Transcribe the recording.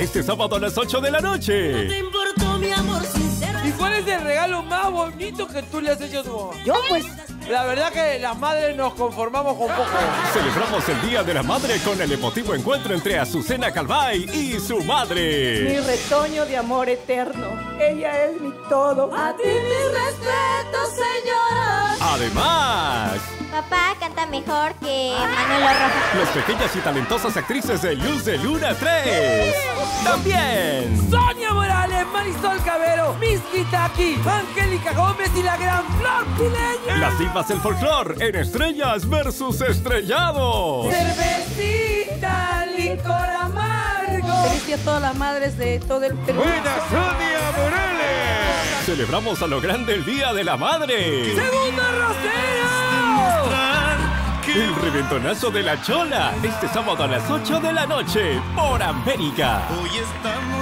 este sábado a las 8 de la noche. No te importó mi amor sincero. ¿Y cuál es el regalo más bonito que tú le has hecho a tu mamá? Yo, pues, La verdad que las madres nos conformamos con poco. Celebramos el Día de la Madre con el emotivo encuentro entre Azucena Calvay y su mi madre. retoño de amor eterno. Ella es mi todo. A ti mi respeto, señora. Además, Papá canta mejor que Manolo Rojas. las pequeñas y talentosas actrices de Luz de Luna 3. También. Sonia Morales, Marisol Cabero, Miss Kitaki, Angélica Gómez y la gran Flor Pileña. Las divas del folclor en Estrellas versus Estrellados. Cervecita, licor amargo. Feliz día a todas las madres de todo el Perú. Sonia Morales! Celebramos a lo grande el Día de la Madre. ¡Segundo Rosero! El reventonazo de la Chola, este sábado a las 8 de la noche, por América. Hoy estamos